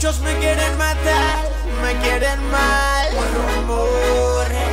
Muchos me quieren matar, me quieren mal, rumores,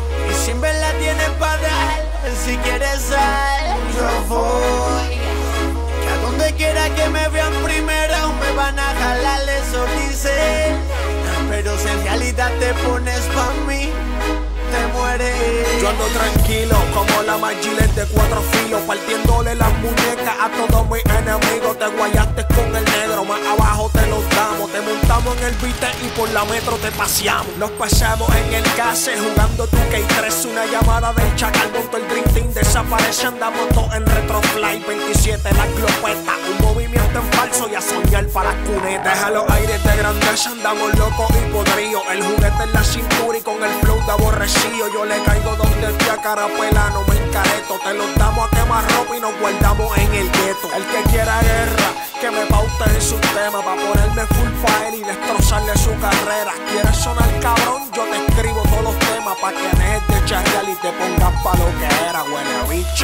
y sin verla tienen para dar. Si quieres sal, yo voy. Que a donde quiera que me vean primero me van a jalar, eso dicen. Pero si en realidad te pones pa' mí, te mueres. Yo ando tranquilo como la Magillet de 4 filos, partiéndole las muñecas a todos mis enemigos. Te guayaste con el negro, más abajo te los damos. Te montamos en el beat y por la metro te paseamos. Nos pasamos en el case jugando 2K3. Una llamada del chacal, monto el Dream Team, desaparece, andamos todos en Retrofly 27, la glopeta, un movimiento en falso y a soñar para las cunetas. Deja los aires de grandeza, andamos locos y podridos. El juguete en la cintura y con el flow de aborrecido. Yo le caigo donde estoy a carapela, no me encareto. Te los damos a quemar ropa y nos guardamos en el gueto. El que quiera guerra, que me paute en su tema, pa' ponerme full fire y destrozarle su carrera. ¿Quieres sonar cabrón? Yo te escribo todos los temas pa' que dejes de charrear y te pongas pa' lo que era, huele bicho.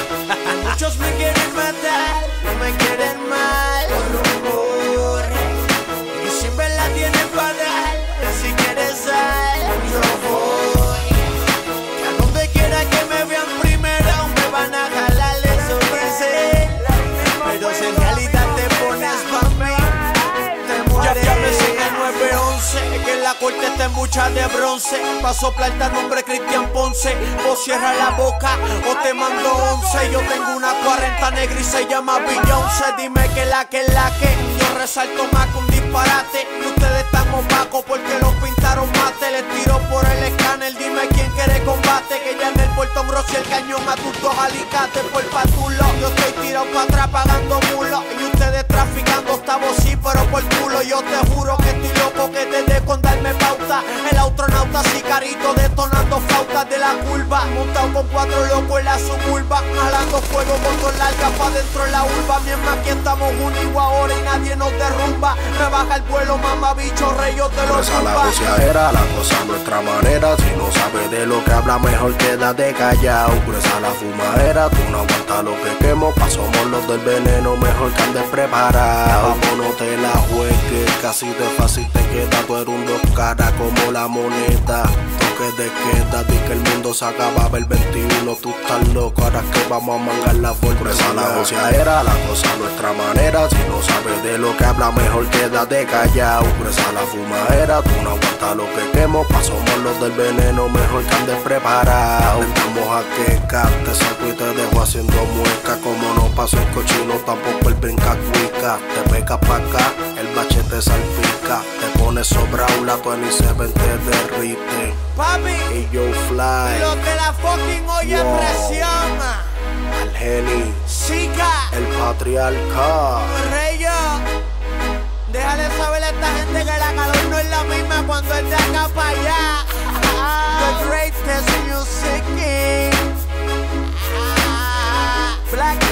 Muchos me quieren matar, me quieren mal, rumores, y sin verla tienen para dar. Si quieres sal, yo voy. Que a donde quiera que me vean primero me van a jalar, eso dicen. Pero si en realidad te pones pa' mí, te mueres. Ya me sigue 911, que en la corte está en bucha de bronce. Pa' soplarte el nombre Cristian Ponce. O cierra la boca o te mando 11. Yo tengo una 40 negra y se llama Beyoncé. Dime que la que yo resalto más que un disparate. Y ustedes están opacos porque los pintaron mate. Les tiro por el escáner, dime quién quiere combate. Que ya en el Puerto Grosso el cañón a tus 2 alicates por patulo. Yo estoy tirado pa' atrás pagando mulos. Y ustedes traficando octavos sí, pero por culo. Yo te juro que estoy loco que te dé con darme pauta. El astronauta sicarito detonando flautas de la curva. Montado con 4 locos en la suburba, jalando fuego con 2 largas pa' dentro de la urba. Mientras aquí estamos unidos ahora y nadie nos derrumba. Me baja el vuelo, mamá bicho, rey, yo te lo esa la era la cosa a nuestra manera. Si no sabes de lo que habla, mejor quédate callado. Gruesa la fumadera, tú no aguantas lo que quemo. Pasamos los del veneno, mejor que andes preparado. Vamos, no te la juegues, casi de fácil te queda. Tú eres un 2 caras como la moneda. Toque de queda, di que el mundo se acababa el 21. Tú estás loco, ahora que vamos a mangar la fortuna. La era la cosa a nuestra manera. Si no sabes de lo que habla, mejor quédate callado. Gruesa la fumadera, tú no aguantas lo que quemo. Pasamos los del veneno, mejor que andes preparado. Estamos a queca, te saco y te dejo haciendo mueca. Como no paso el cochino, tampoco el brinca cuica. Te pecas pa' acá, el bache te salpica. Te pones sobrado, la 27 te derrite. Papi, y yo fly, los de la fucking olla wow. Presión. Al geni, Chica, el patriarca. Reyo, déjale saber a esta gente que la calor no es la misma cuando es de acá para allá. The greatest music king. Black